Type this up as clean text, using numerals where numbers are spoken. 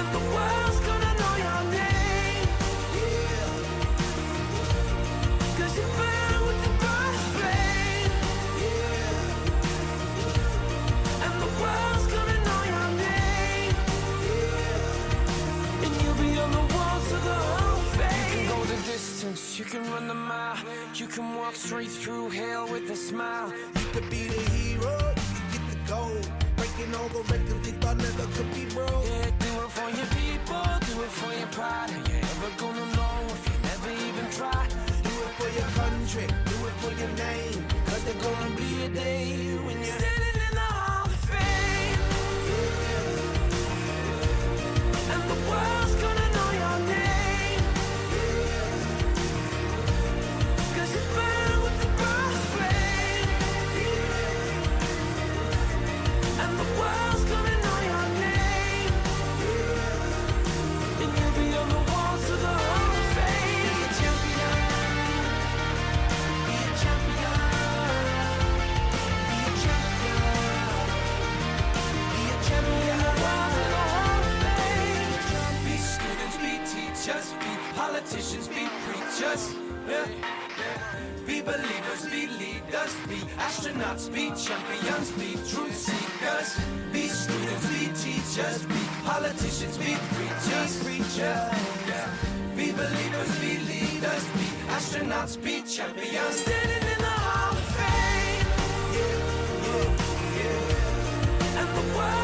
and the world's gonna know your name. Cause you burn with the bright flame, and the world's gonna know your name. And you'll be on the walls of the Hall of Fame. You can go the distance, you can run the mile, you can walk straight through hell with a smile. You could be the hero, you could get the gold, breaking all the records they thought never could be broke. Yeah, do it for your people, do it for your pride. Are you ever gonna know if you never even try? Do it for your country, do it for your name, cause there's gonna be a day when you're standing in the Hall of Fame, and the world's gonna know your name. Cause you burn with the bright flame, and the world's gonna know your name. And you'll be on the walls of the Hall of Fame. Be a champion, be a champion, be a champion, be a champion. The walls of the Hall of Fame. Be students, be teachers, be politicians, be preachers. Yeah. Be believers, be leaders, be astronauts, be champions, be truth seekers. Be students, be teachers, be politicians, be preachers. Yeah. Be believers, be leaders, be astronauts, be champions. Standing in the Hall of Fame, and the world